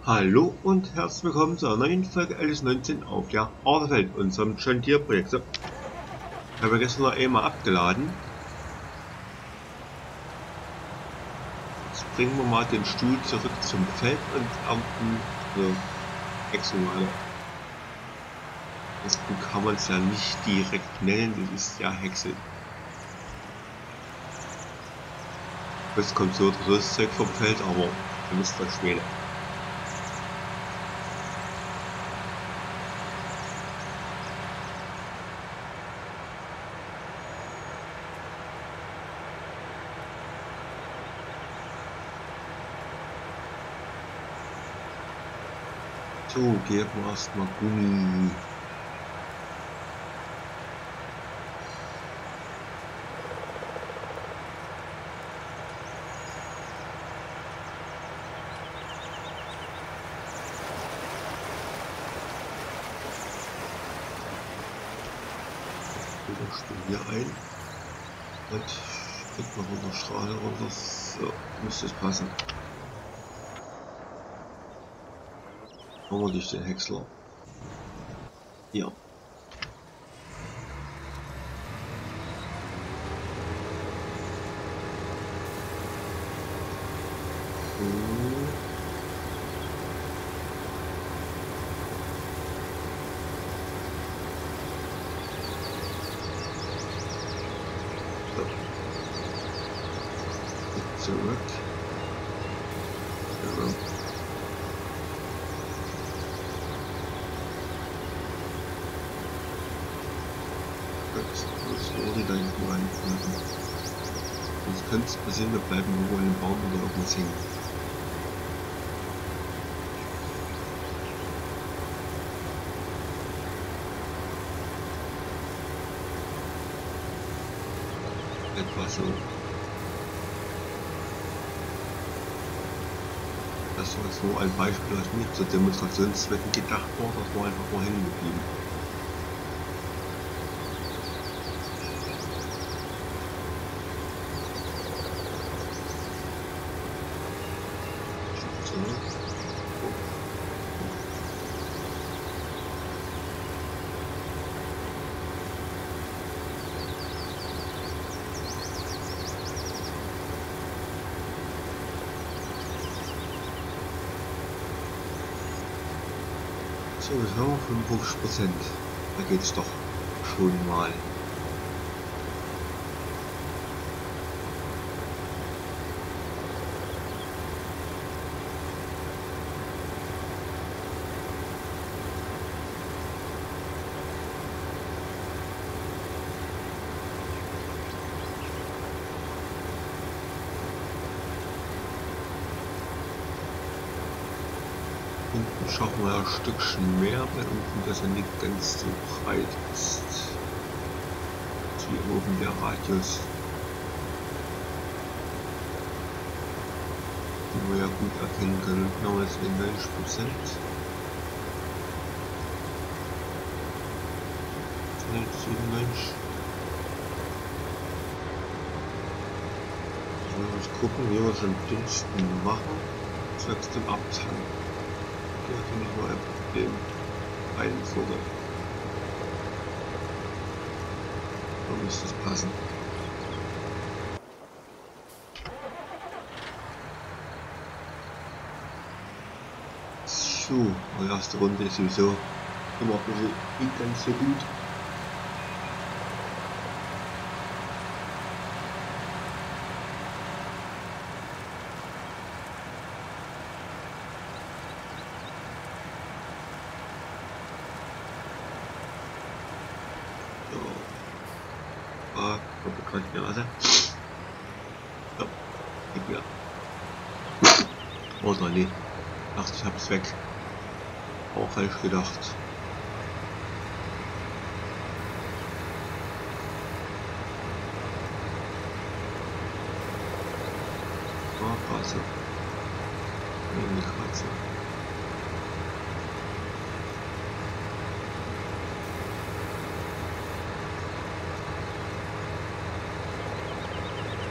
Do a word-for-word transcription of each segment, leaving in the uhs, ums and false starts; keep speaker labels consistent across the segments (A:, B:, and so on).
A: Hallo und herzlich willkommen zu einer neuen Folge L S neunzehn auf der Ahrefeld, unserem John Deere Projekt. So, ich habe gestern noch einmal abgeladen. Jetzt bringen wir mal den Stuhl zurück zum Feld und ernten so Häckselmale. Das kann man es ja nicht direkt nennen, das ist ja Häcksel. Das kommt so oder so das Zeug vom Feld, aber ihr wisst was ich meine. So, geben wir erstmal Gummi. Wir stellen hier ein und drücken noch unsere Strahle runter. So, müsste es passen. Machen wir durch den Häcksler. Ja. Hm. So. Zurück. Ja. Jetzt muss ich da irgendwo reinpacken. Sonst könnte es passieren, wir bleiben irgendwo in einem Baum oder irgendwas hängen. Etwa so. Das war jetzt nur ein Beispiel, was mir zu Demonstrationszwecken gedacht war, das war einfach nur hängen geblieben. So, jetzt haben wir fünfundfünfzig Prozent. Da geht's doch schon mal. Unten schaffen wir ein Stückchen mehr, weil unten das ja nicht ganz so breit ist. Hier oben der Radius. Den wir ja gut erkennen können. Genau, jetzt in neunzig Prozent. siebenundneunzig. Ich will mal gucken, wie wir schon dünsten machen. Zwecks dem Abtanken. Hier hatte ich nur ein Problem. Einen Vogel. Da müsste es passen. So, die erste Runde ist sowieso immer ein bisschen nicht ganz so gut. Ah, kommt gerade die Nase. So, geht wieder. Oder nee. Ach, ich hab's weg. Auch falsch gedacht. Ah, Kratzer. Nee, nicht Kratzer.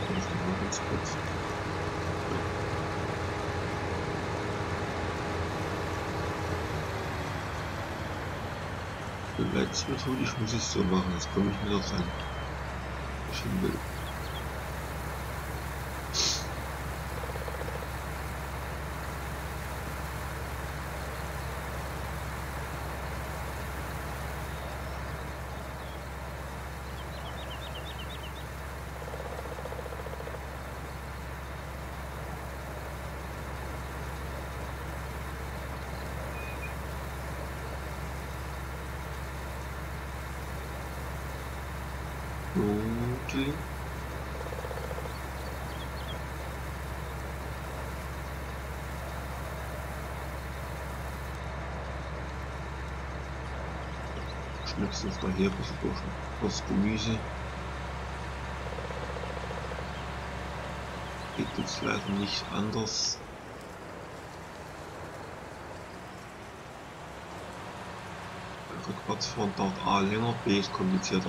A: Ganz kurz. Letzte Methode, ich muss es so machen, das komme ich mir noch an. Ich hin will. Okay. Schnipsen es daher ein bisschen durch das Gemüse. Geht jetzt leider nicht anders. Rückwärts fahren dauert A länger, B ist komplizierter.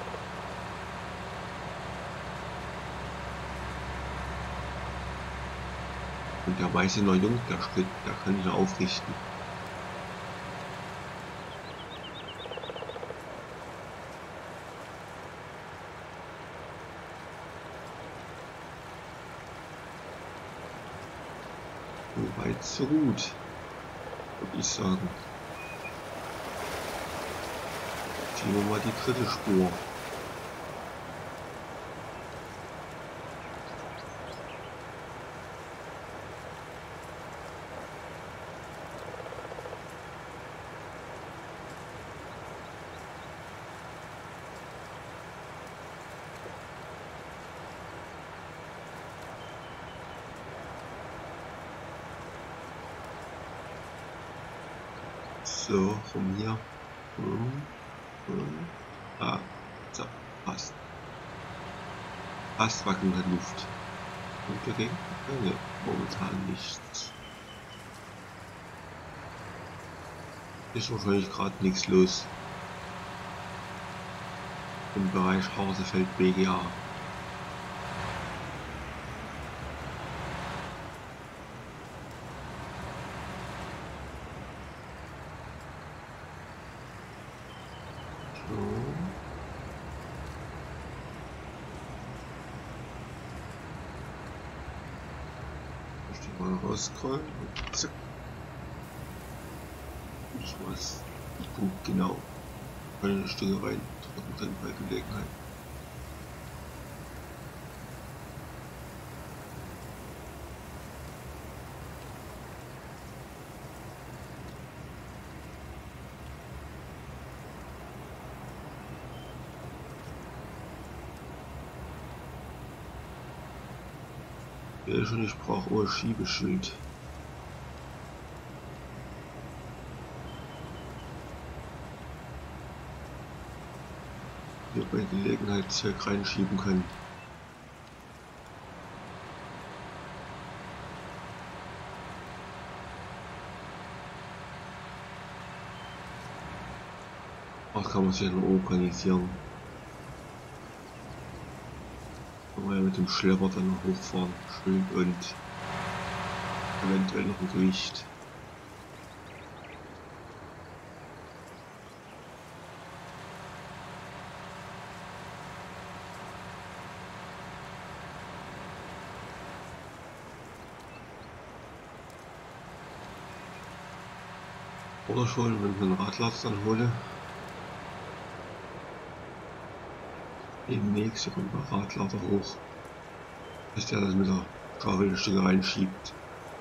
A: Und der weiße noch jung, der Schritt, der kann ich ja aufrichten. So weit, so gut, würde ich sagen. Ziehen wir mal die dritte Spur. So, von hier. Hm, hm. Ah, so, passt. Passt, wackeln hat Luft. Und dagegen? Ja, momentan nichts. Ist wahrscheinlich gerade nichts los. Im Bereich Hausefeld B G A. Mal rausscrollen und zack. Ich weiß, Punkt genau. Eine Stücke rein, drücken dann bei Gelegenheit. Ja, schon, ich brauche auch ein Schiebeschild. Hier bei Gelegenheit Zeug reinschieben können. Ach, kann man sich ja noch organisieren. Kann man ja mit dem Schlepper dann hochfahren. Schön und eventuell noch ein Gewicht. Oder schon, wenn ich einen Radlatz dann hole. Demnächst kommt der Radlader hoch, bis der das mit der Gravelstücke reinschiebt.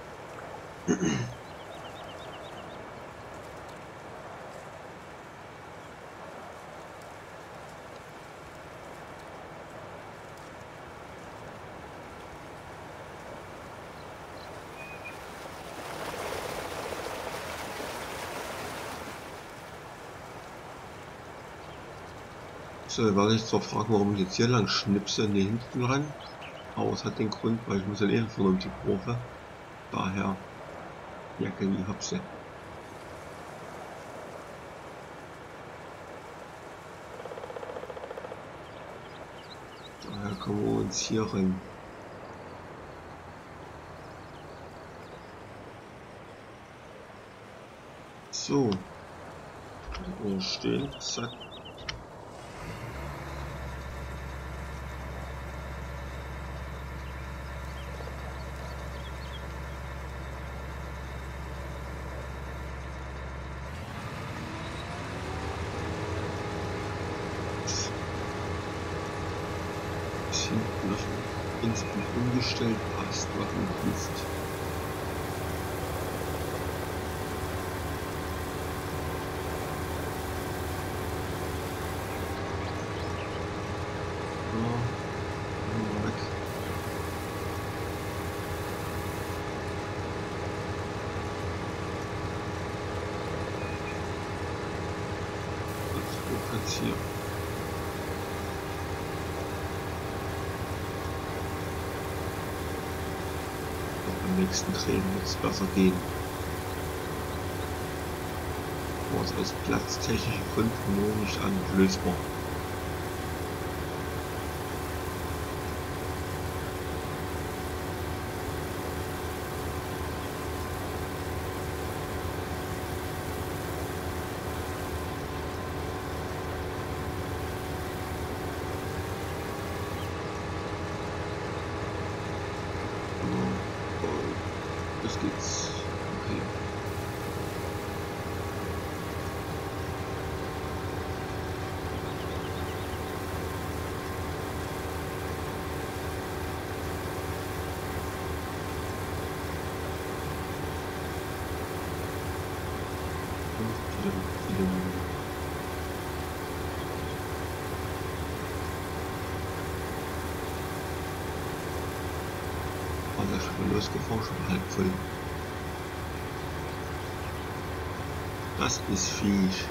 A: So, werde ich zwar fragen, warum ich jetzt hier lang schnipse und hier hinten ran, aber es hat den Grund, weil ich muss dann eh vorne um die Kurve. Daher, ja, wie hab sie. Daher kommen wir uns hier rein. So, Nur stehen, zack. Ist hinten auf ins Bild umgestellt, passt, was im ist. Jetzt hier. Und beim nächsten Training wird es besser gehen. War es aus platztechnischen Gründen nur nicht ablösbar. Los geht's. Okay. Viele, viele war schon mal losgefahren, schon halb voll. Das ist Viech.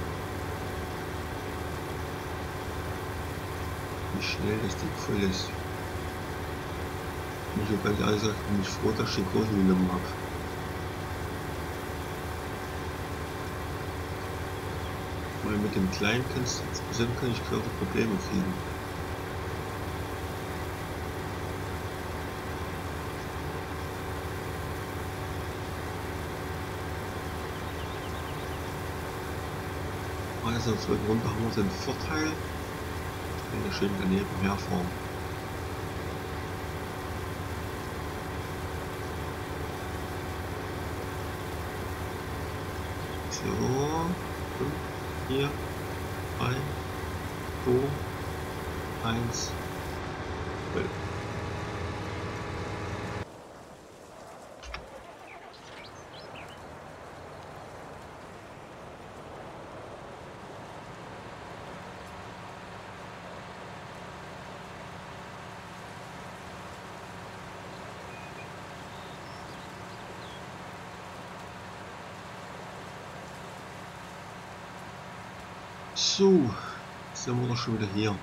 A: Wie schnell das Ding voll ist. Ich bin ganz ehrlich gesagt, bin ich froh, dass ich den großen genommen habe. Weil mit dem kleinen kannst du bestimmt kann ich gerade Probleme kriegen. Also zurück runter haben wir den Vorteil, wenn wir schön daneben herfahren. So, fünf, vier, drei, zwei, eins, zwölf. So, sind wir doch schon wieder hier.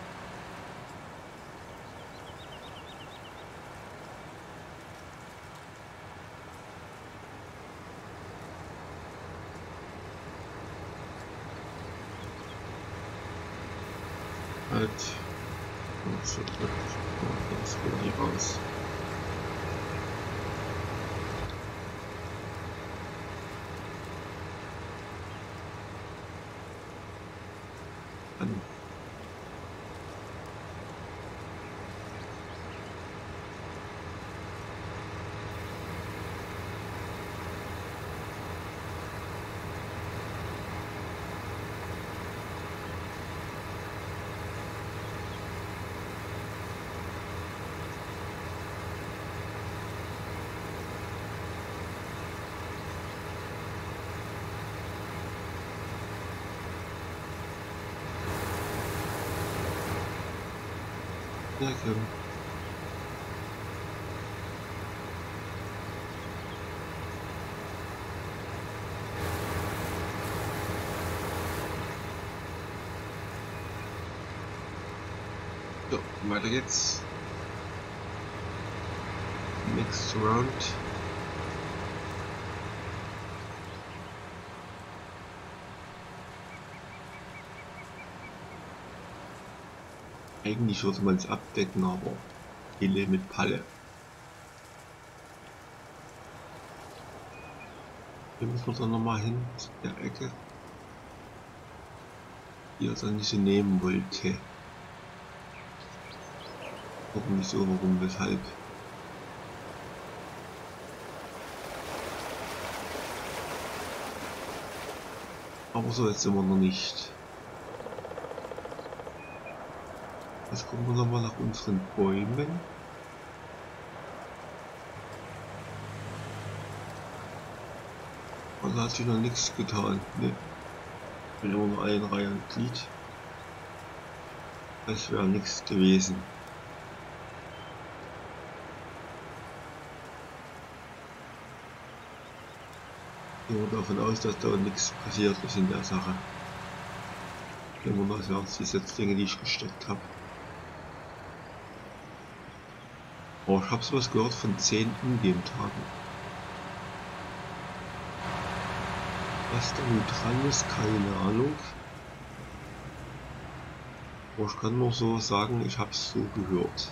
A: Halt. Und so, das geht hier raus. An. Ja, okay. So, weiter geht's. Next round. Eigentlich würde man es abdecken, aber Hille mit Palle. Hier müssen wir dann nochmal hin, zu der Ecke. die er dann nicht so nehmen wollte. Warum, wieso, warum, weshalb? Aber so jetzt immer noch nicht. Jetzt gucken wir nochmal nach unseren Bäumen. Und da hat sich noch nichts getan. Ne? Ich bin immer nur ein Reihe und Glied. Es wäre nichts gewesen. Gehen wir davon aus, dass da nichts passiert ist in der Sache. Gehen wir mal als die Setzdinge, die ich gesteckt habe. Oh, ich habe sowas gehört von zehn Ingame-Tagen. Was da nun dran ist, keine Ahnung. Aber ich kann nur so sagen, ich habe es so gehört.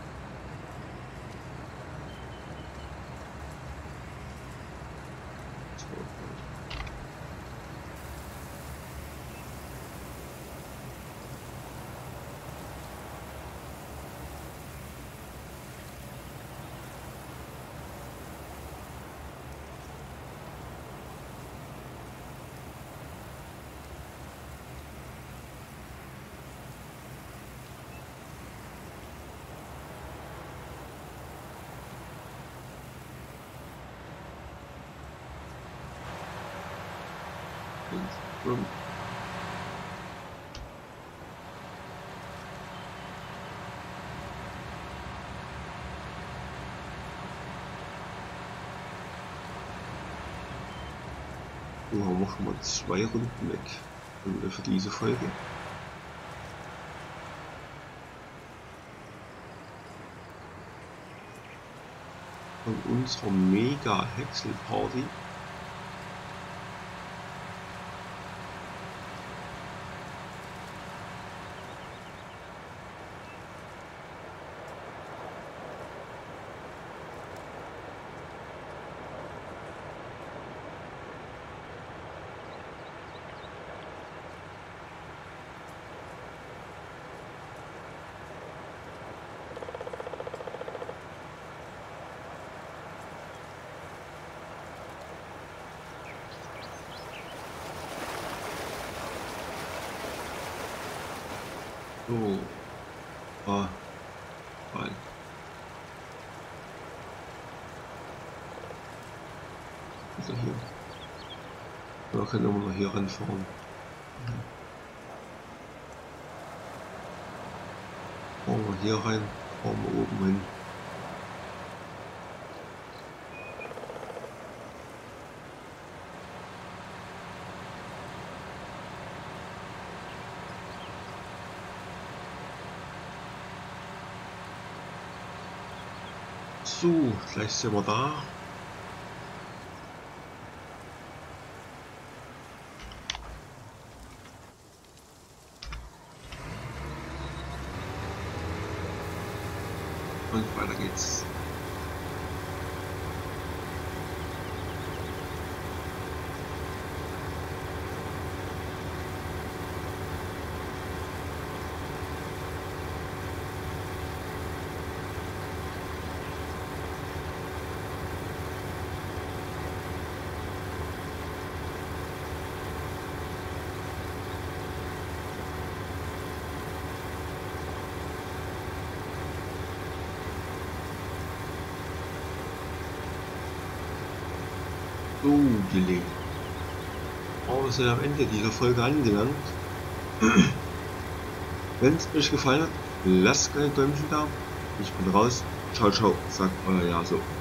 A: Und so haben wir schon mal zwei Runden weg für diese Folge. Von unserer Mega Häcksel Party. So, ah, rein. Also hier. Da können wir noch hier ranfahren. Fahren wir hier rein, fahren wir oben hin. So, gleich sind wir da. Und weiter geht's. So, gelegt. Oh, wir sind am Ende dieser Folge angelangt. Wenn es euch gefallen hat, lasst gerne ein Däumchen da. Ich bin raus. Ciao, ciao, sagt euer Jaso.